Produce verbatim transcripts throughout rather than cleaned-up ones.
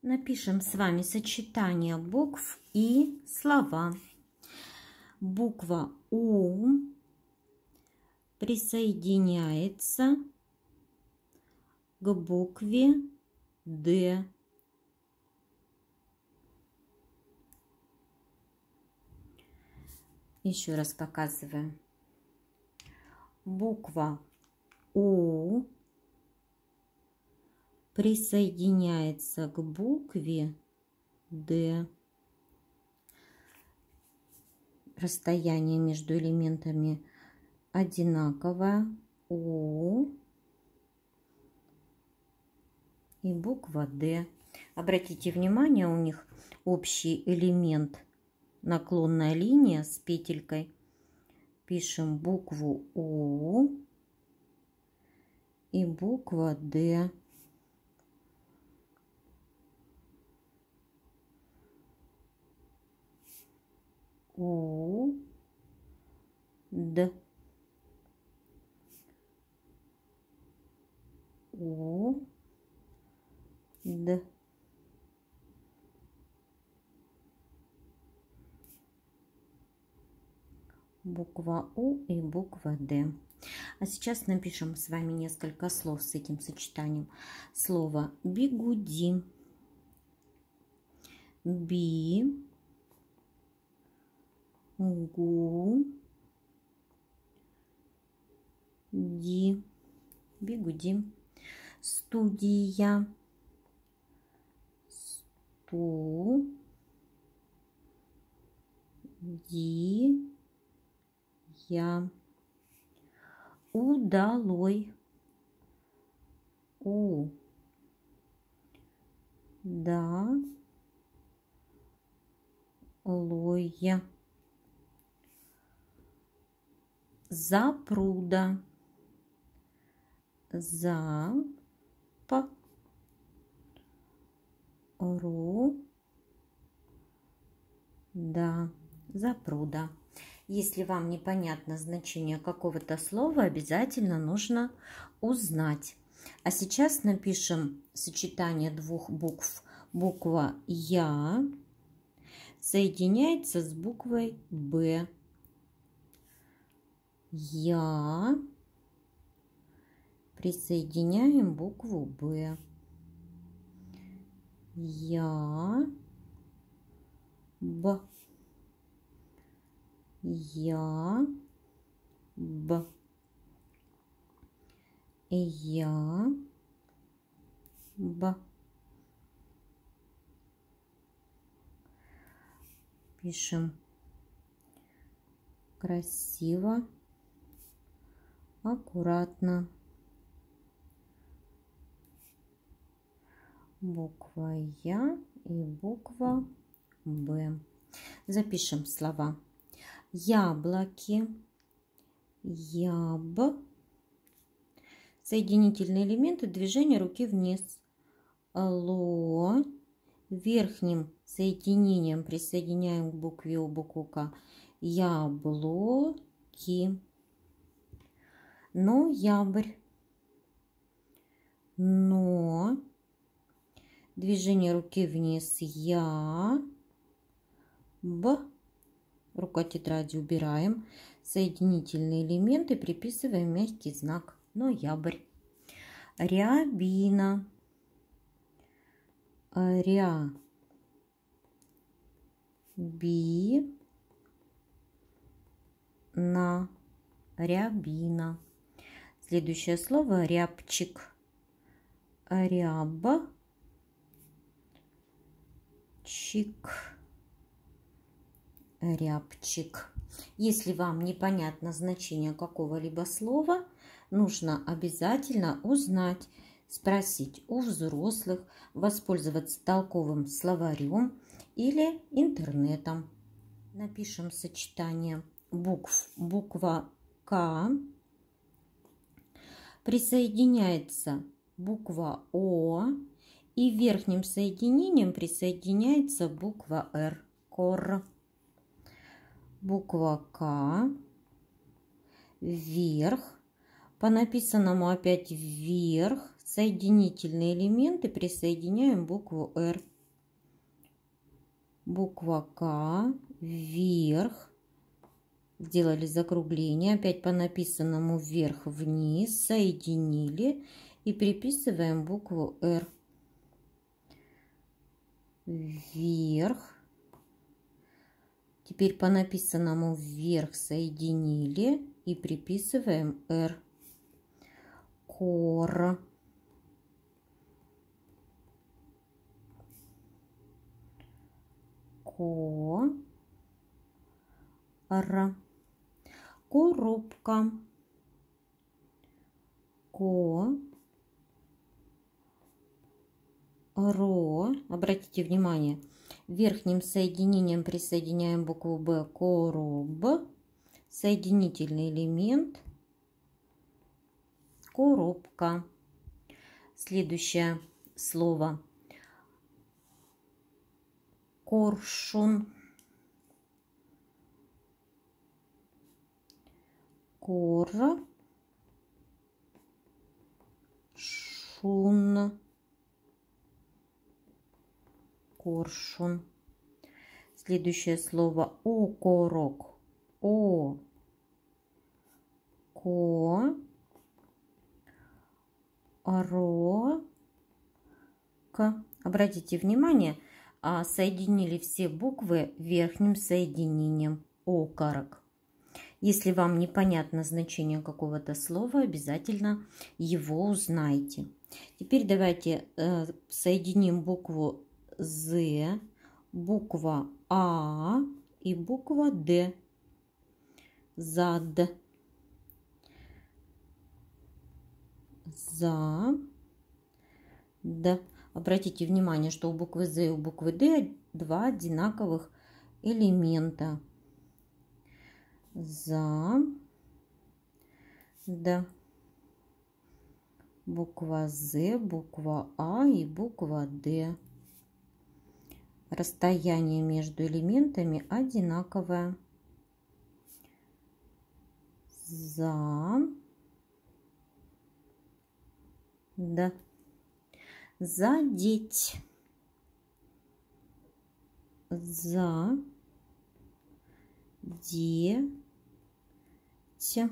Напишем с вами сочетание букв и слова. Буква У присоединяется к букве Д. Еще раз показываем. Буква У присоединяется к букве Д. Расстояние между элементами одинаковое. У и буква Д. Обратите внимание, у них общий элемент наклонная линия с петелькой. Пишем букву У и буква Д. У, Д. У, Д. Буква У и буква Д. А сейчас напишем с вами несколько слов с этим сочетанием. Слово бигуди. Би, гу, ди. Бигуди. Студия. Сту, ди, я. Удалой. У, да, лоя. Запруда. За, по, ру, да, запруда. Если вам непонятно значение какого-то слова, обязательно нужно узнать. А сейчас напишем сочетание двух букв. Буква Я соединяется с буквой Б. Я. Присоединяем букву Б. Я. Б. Я. Б. Я. Б. Пишем красиво, аккуратно. Буква Я и буква Б. Запишем слова. Яблоки. Яб. Соединительные элементы движения руки вниз. Ло. Верхним соединением присоединяем к букве О букву К. Яблоки. Ноябрь. Но. Движение руки вниз. Я. Б. Рука тетради убираем. Соединительные элементы приписываем мягкий знак. Ноябрь. Рябина. Ря. Би. На. Рябина. Следующее слово рябчик. Ряба. Чик. Рябчик. Если вам непонятно значение какого-либо слова, нужно обязательно узнать, спросить у взрослых, воспользоваться толковым словарем или интернетом. Напишем сочетание букв. Буква К присоединяется буква О и верхним соединением присоединяется буква Р. Кор. Буква К. Вверх. По написанному опять вверх. Соединительные элементы присоединяем букву Р. буква К, вверх. Сделали закругление, опять по написанному вверх-вниз, соединили и приписываем букву Р. Вверх. Теперь по написанному вверх соединили и приписываем Р. Кор. Ко. Р. Коробка. Ко. Ро. Обратите внимание, верхним соединением присоединяем букву Б. Короб. Соединительный элемент. Коробка. Следующее слово. Коршун. Кор. Шун. Коршун. Следующее слово окорок. О. Ко. Ро. К. Обратите внимание, соединили все буквы верхним соединением окорок. Если вам непонятно значение какого-то слова, обязательно его узнайте. Теперь давайте э, соединим букву З, буква А и буква Д. Зад. За. Д. Обратите внимание, что у буквы З и у буквы Д два одинаковых элемента. За. Д. Буква З, буква А и буква Д. Расстояние между элементами одинаковое. За. Д. Задеть. За. Де. Т.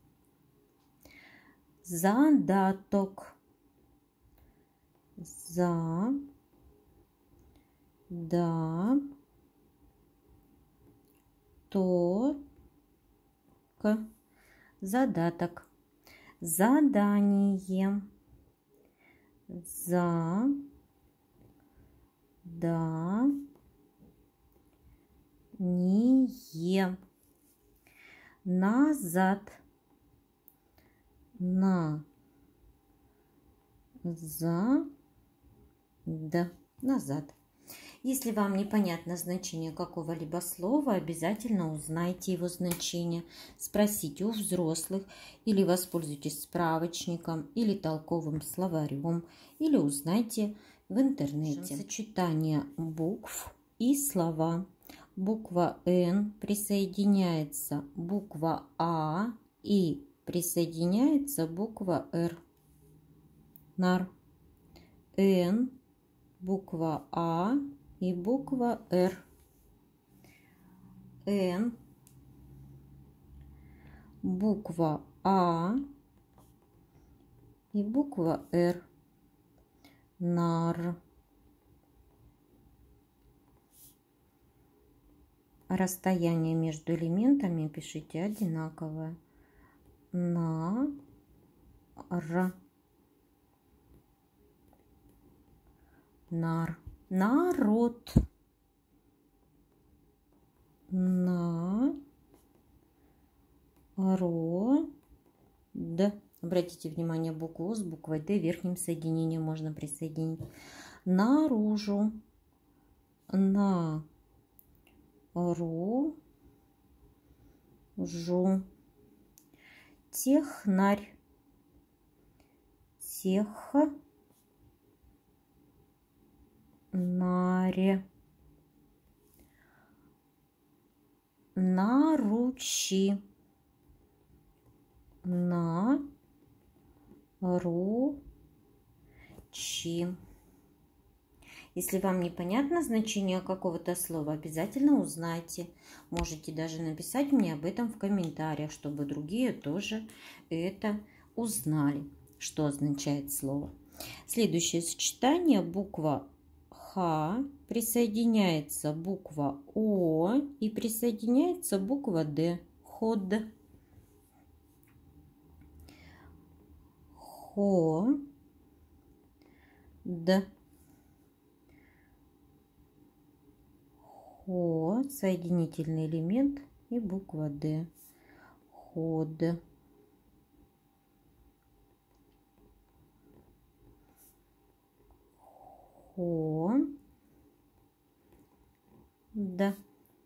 Задаток. За. Да. То. К. Задаток. Задание. За. Да. Не. Назад. На. За. Да. Назад. Если вам непонятно значение какого-либо слова, обязательно узнайте его значение, спросите у взрослых или воспользуйтесь справочником или толковым словарем, или узнайте в интернете. Сочетание букв и слова. Буква Н присоединяется буква А и присоединяется буква Р. Нар. Н, буква А и буква Р. Н, буква А и буква Р. Нар. Расстояние между элементами пишите одинаковое. На. Р. Нар. Народ. На. Ро. Д. Обратите внимание, букву О с буквой Д верхним соединением можно присоединить. Наружу. На. Ру. Жу. Технарь. Тех. Наре. Наручи. На. Ру. Чи. Если вам непонятно значение какого-то слова, обязательно узнайте. Можете даже написать мне об этом в комментариях, чтобы другие тоже это узнали, что означает слово. Следующее сочетание: буква Х, присоединяется буква О и присоединяется буква Д. Ход. Хо. Д. Хо. Соединительный элемент и буква Д. Ход. Хо. Д.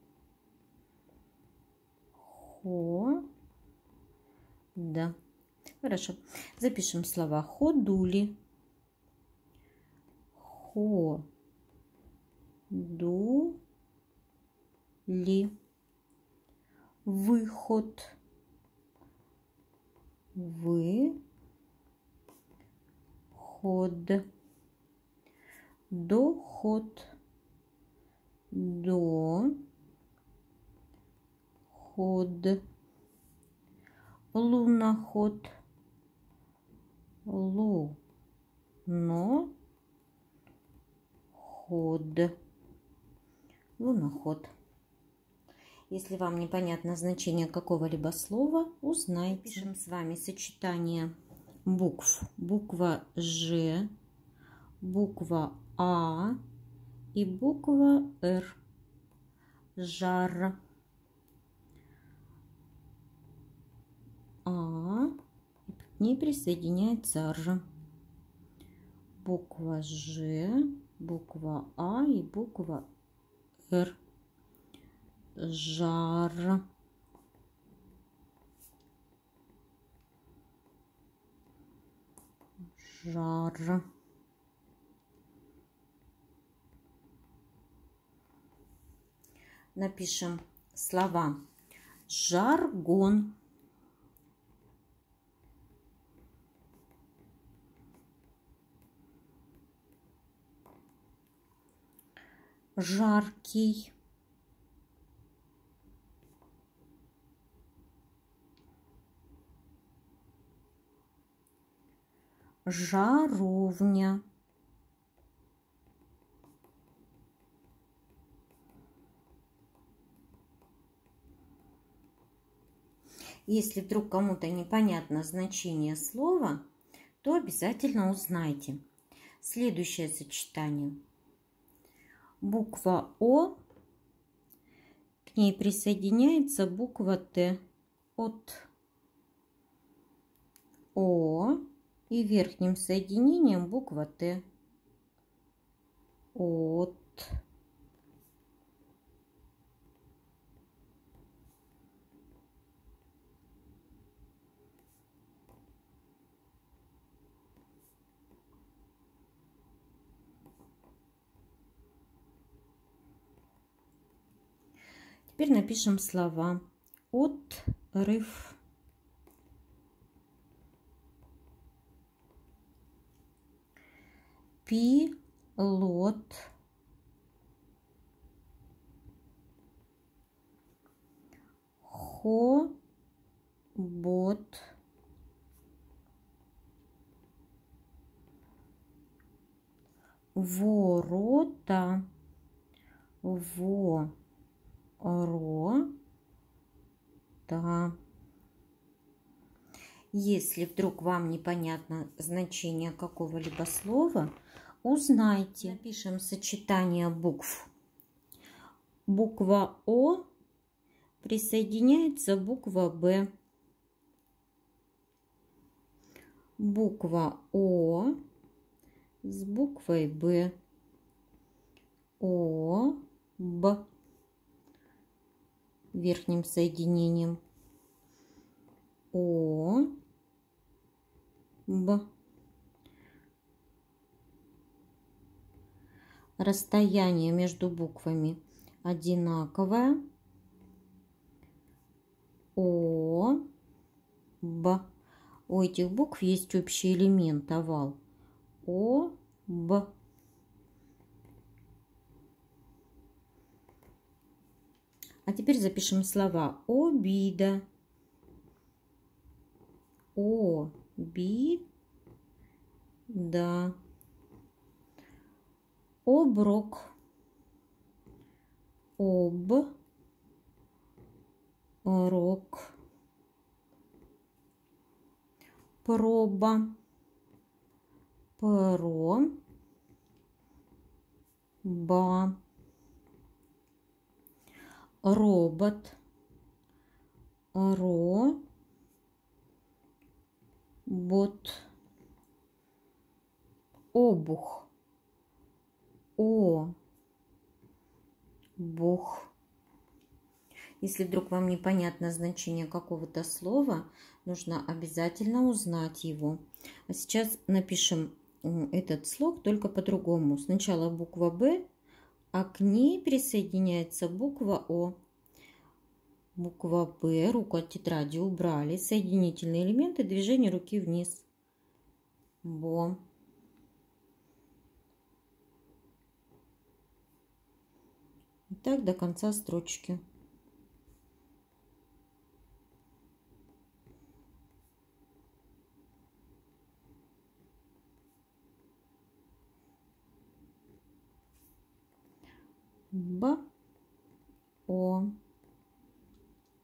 Хо. Д. Хорошо. Запишем слова: ходули. Хо. Ду. Ли. Выход. Вы. Ход. Доход. До. Ход. Луноход. Лу. Но. Ход. Луноход. Если вам непонятно значение какого-либо слова, узнайте. Пишем с вами сочетание букв. Буква Ж, буква А и буква Р. Жар. А, и к ней присоединяется Р. Буква Ж, буква А и буква Р. Жар. Жар. Напишем слова: жаргон. Жаркий. Жаровня. Если вдруг кому-то непонятно значение слова, то обязательно узнайте. Следующее сочетание. Буква О, к ней присоединяется буква Т. От. О и верхним соединением буква Т. От. Теперь напишем слова: отрыв. Пилот. Хобот. Ворота. Ворота. Если вдруг вам непонятно значение какого-либо слова, узнайте. Напишем сочетание букв. Буква О присоединяется буква Б. Буква О с буквой Б. О, Б. Верхним соединением. О, Б. Расстояние между буквами одинаковое. О, Б. У этих букв есть общий элемент овал. О, Б. А теперь запишем слова обида, обида, оброк, оброк, проба, проба, робот, робот, обух, обух. Если вдруг вам непонятно значение какого-то слова, нужно обязательно узнать его. А сейчас напишем этот слог только по-другому. Сначала буква Б, а к ней присоединяется буква О. Буква Б, руку от тетради убрали, соединительные элементы, движение руки вниз. Бо. И так до конца строчки. Б, О.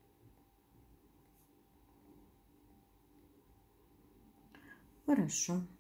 Хорошо.